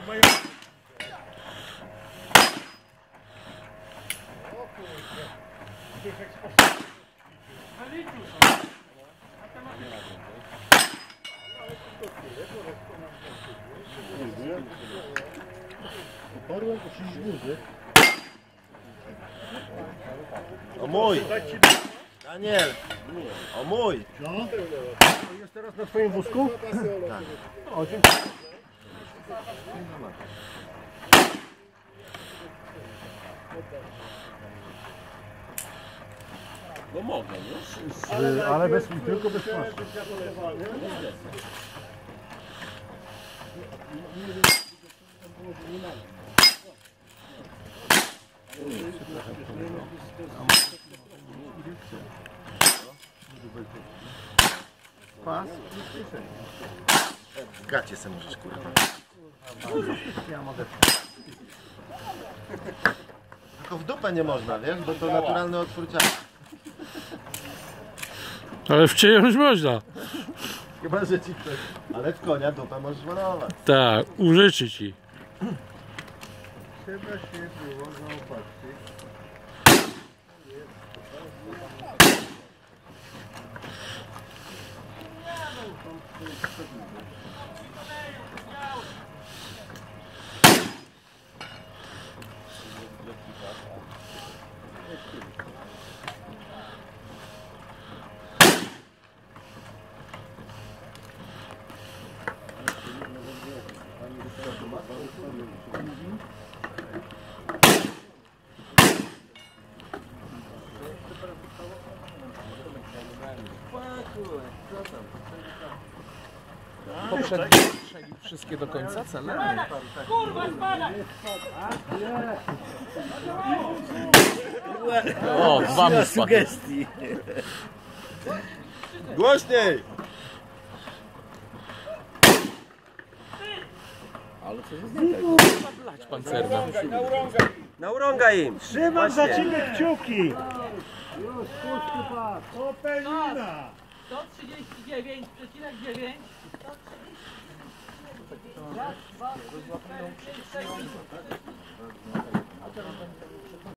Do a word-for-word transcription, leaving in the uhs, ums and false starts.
O mój! Daniel! O mój! No? Jest teraz na twoim wózku? Tak. O, dziękuję. No mogę, nie? Ale, ale bez, tylko bez płaszcza. Pas. Gacie se możesz, kurwa. Ja mogę. Tylko w dupę nie można, wiesz? Bo to naturalny otwór ciała. Ale w czyjąś można. Chyba, że ci ktoś... Ale w konia dupę możesz malować. Tak, użyczy ci. Chyba się było zaopatrzyć. Poprzednio strzelił wszystkie do końca cele? Kurwa, spadaj! O, dwa mu spadły. Głośniej! Ale co jest nie tego? Blać pancerna. Naurąga im! Trzymam za ciebie kciuki! Już, puszczy pas! Popelina! sto trzydzieści dziewięć przecinek dziewięć. Raz, dwa, trzy, cztery, pięć, sześć.